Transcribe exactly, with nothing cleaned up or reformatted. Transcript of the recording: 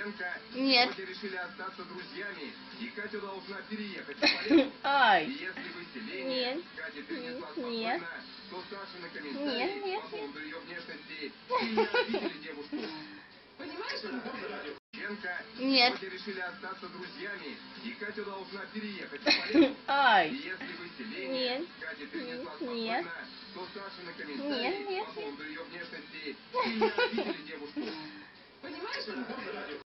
Нет. Сегодня решили остаться друзьями, и Катя должна переехать в Полеску. Ай. Если вы селение Нет. Катя перенесла Нет. спокойно, то Саша на Нет, комментарии нет, по поводу нет. ее внешности сильно обидели девушку. Понимаешь, Нет. Сегодня решили остаться друзьями, и Катя должна переехать в Полеску. Ай. Если вы селение Нет. Катя перенесла Нет. спокойно, то Саша на Нет, комментарии нет, по нет. поводу ее внешности сильно обидели девушку. Понимаешь,